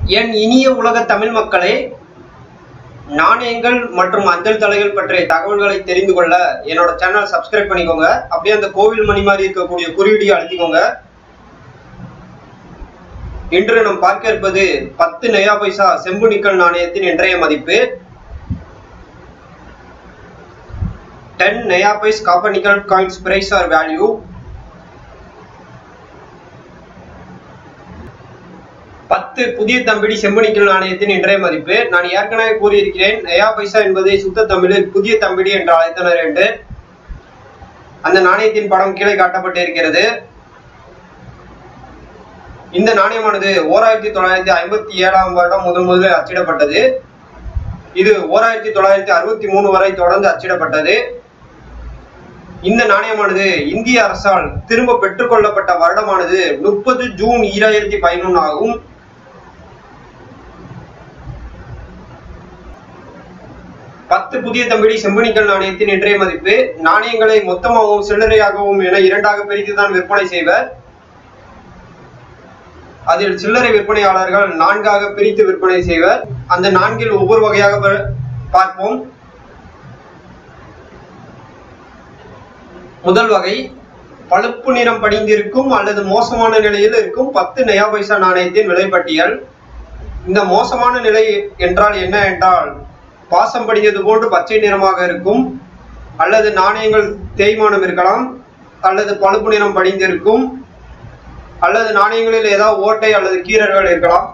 என் இனிய உலக தமிழ் மக்களே, நாணயங்கள் மற்றும் அஞ்சல் தலைகள் பற்றிய தகவல்களை தெரிந்து கொள்ள என்னோட சேனல் சப்ஸ்கிரைப் பண்ணிக்கோங்க. அப்படியே அந்த கோவில் மணி மாதிரி இருக்கக்கூடிய குறியீடியை அழுத்திக்கோங்க. இன்று நாம் பார்க்க இருப்பது 10 நயா பைசா செம்பு நிக்கல் நாணயத்தின் இன்றைய மதிப்பு. 10 நயா பைஸ் copper nickel coins price are value. 10 புதிய தம்பிடி செம்பு நிக்கல் நாணயத்தின் இன்றைய மதிப்பு. நான் ஏற்கனவே கூறியிருக்கிறேன், நயா பைசா என்பதை சுத்த தமிழில் புதிய தம்பிடி என்று அழைத்தனர் என்று. அந்த நாணயத்தின் படம் கீழே காட்டப்பட்டிருக்கிறது. இந்த நாணயமானது 1957ஆம் வருடம் முதலில் அச்சிடப்பட்டது. இது 1963 வரை தொடர்ந்து அச்சிடப்பட்டது. இந்த நாணயமானது இந்திய அரசால் திரும்ப பெற்றுக் கொள்ளப்பட்ட வருடமானது 30 ஜூன் 2011 ஆகும். புதிய தம்பிடி செம்பு நிக்கல் நாணயத்தின் இன்றைய மதிப்பு. நாணயங்களை மொத்தமாகவும் சில்லறையாகவும் என இரண்டாக பிரித்துதான் விற்பனை செய்வர். அதில் சில்லறை விற்பனையாளர்கள் 4ஆக பிரித்து விற்பனை செய்வர். அந்த 4இல் ஒவ்வொரு வகையாக பார்ப்போம். முதல் வகை பழுப்பு நிறம் படிந்திருக்கும் அல்லது மோசமான நிலையில் இருக்கும் 10 நயா பைசா நாணயத்தின் விலைப்பட்டியல். இந்த மோசமான நிலை என்றால் என்ன என்றால், பாசம் படிந்தது போன்று பச்சை நிறமாக இருக்கும், அல்லது நாணயங்கள் தேய்மானம் இருக்கலாம், அல்லது பழுப்பு நிறம் படிந்திருக்கும், அல்லது நாணயங்களில் ஏதாவது ஓட்டை அல்லது கீறல்கள் இருக்கலாம்.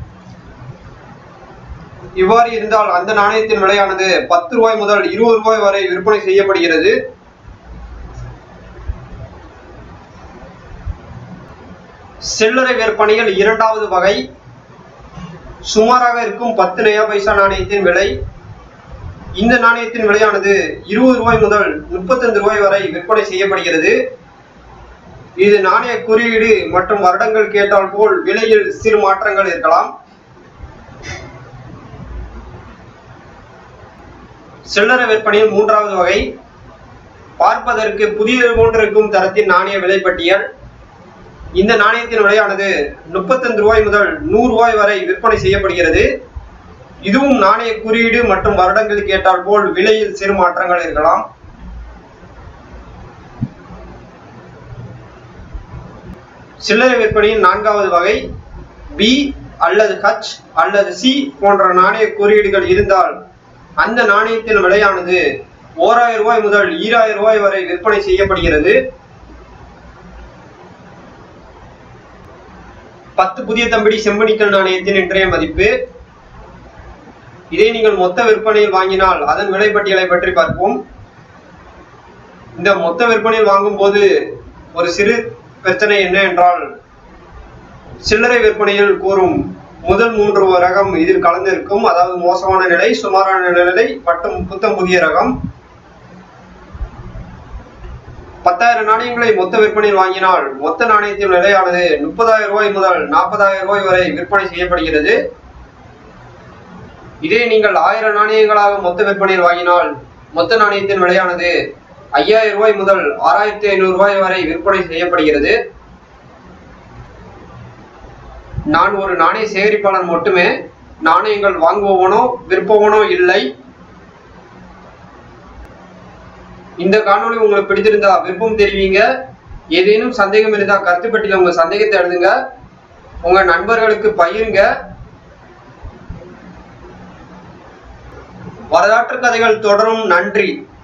இவ்வாறு இருந்தால் அந்த நாணயத்தின் விலையானது 10 ரூபாய் முதல் 20 ரூபாய் வரை விற்பனை செய்யப்படுகிறது. சில்லறை விற்பனையில் இரண்டாவது வகை சுமாராக இருக்கும் 10 நயா பைசா நாணயத்தின் விலை. இந்த நாணயத்தின் விலையானது 20 ரூபாய் முதல் 35 ரூபாய் வரை விற்பனை செய்யப்படுகிறது. இது நாணய குறியீடு மற்றும் வருடங்கள் கேட்டால் போல் விலையில் சிறு மாற்றங்கள் இருக்கலாம். சில்லறை விற்பனையில் மூன்றாவது வகை பார்ப்பதற்கு புதியது போன்று இருக்கும் தரத்தின் நாணய விலைப்பட்டியல். இந்த நாணயத்தின் விலையானது 35 ரூபாய் முதல் 100 ரூபாய் வரை விற்பனை செய்யப்படுகிறது. இதுவும் நாணய குறியீடு மற்றும் வருடங்களுக்கு ஏற்றால் போல் விலையில் சிறு மாற்றங்கள் இருக்கலாம். சில்லறை விற்பனையின் நான்காவது வகை பி அல்லது ஹச் அல்லது சி போன்ற நாணய குறியீடுகள் இருந்தால் அந்த நாணயத்தின் விலையானது 1000 ரூபாய் முதல் 2000 ரூபாய் வரை விற்பனை செய்யப்படுகிறது. 10 புதிய தம்பிடி செம்பு நிக்கல் நாணயத்தின் இன்றைய மதிப்பு. இதை நீங்கள் மொத்த விற்பனையில் வாங்கினால் அதன் விலைப்பட்டியலை பற்றி பார்ப்போம். இந்த மொத்த விற்பனையில் வாங்கும் போது ஒரு சிறு பிரச்சனை என்ன என்றால், சில்லறை விற்பனையில் கூறும் முதல் 3 ரகம் இதில் கலந்திருக்கும். அதாவது மோசமான நிலை, சுமாரான நிலை மற்றும் புத்தம் புதிய ரகம். 10,000 நாணயங்களை மொத்த விற்பனையில் வாங்கினால் மொத்த நாணயத்தின் விலையானது 30,000 ரூபாய் முதல் 40,000 ரூபாய் வரை விற்பனை செய்யப்படுகிறது. இதே நீங்கள் 1000 நாணயங்களாக மொத்த விற்பனையில் வாங்கினால் மொத்த நாணயத்தின் விலையானது 5,000 ரூபாய் முதல் 6,500 ரூபாய் வரை விற்பனை செய்யப்படுகிறது. நான் ஒரு நாணய சேகரிப்பாளர் மட்டுமே. நாணயங்கள் வாங்குபவனோ விற்பவனோ இல்லை. இந்த காணொளி உங்களுக்கு பிடித்திருந்தா விருப்பம் தெரிவிங்க. ஏதேனும் சந்தேகம் இருந்தால் கருத்து பெட்டியில் உங்க சந்தேகத்தை எழுதுங்க. உங்க நண்பர்களுக்கு பகிருங்க. வரலாற்று கதைகள் தொடரும். நன்றி.